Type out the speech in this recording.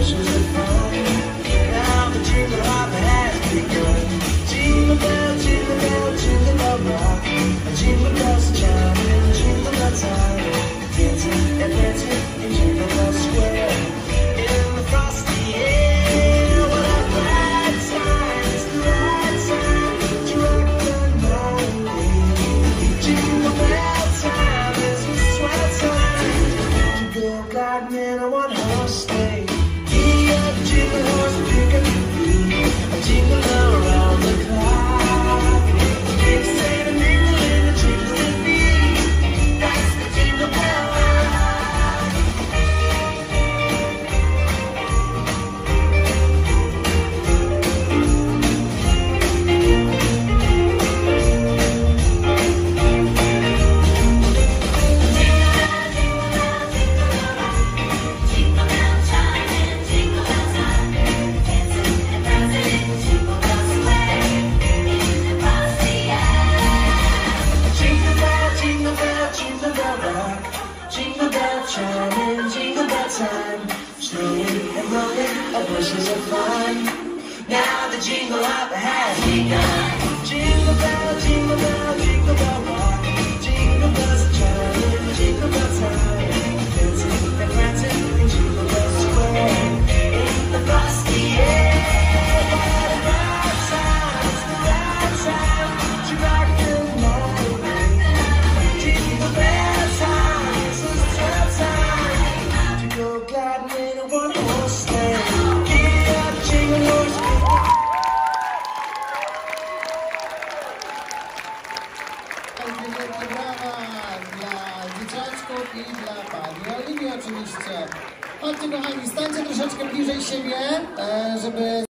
bushes of fun. Now the jingle hop has begun. Jingle bell, jingle bell, jingle bell rock. Jingle bells chiming, jingle bell time. Dancing and dancing in Jingle Bell Square. In the frosty air, what a glad time! It's the right time to rock the night. Jingle bell time is the swell time to go gliding in a one-horse sleigh. Giddy up, jingle horse, pick up your feet. A jingle around the clock. It's saying a mingle in a jingling beat. That's the Jingle Bell Rock. Jingle bell chiming, jingle bell time. Snowing and blowing, our bushes of fun. Now the jingle hop has begun. Jingle bell, jingle bell, jingle bell rock. Jingle bells chiming, jingle bell time. Dancing and prancing in Jingle Bell Square. In the frosty air, what a bright time! It's the right time to rock the night. Jingle bell time. Go gliding in a one-horse sleigh. Giddy up, jingle horse. Wielkie brawa dla dzieciaczków i dla pani Oliwii oczywiście. Chodźcie kochani, stańcie troszeczkę bliżej siebie, żeby